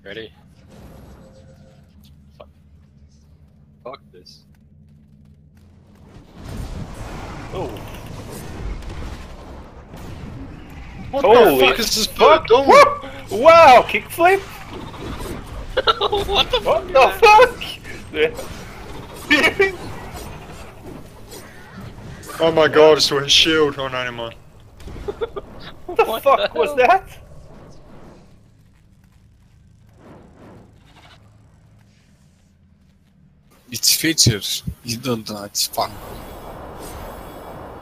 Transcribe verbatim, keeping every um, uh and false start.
Ready? Fuck. Fuck this. Oh. What Holy the fuck is this fuck? bird doing? Woo! Wow, kickflip? What the What fuck? the fuck? Oh my god, it's with a shield. Oh no, never mind. What the What fuck the was hell? that? It's features. You don't know. It's fun.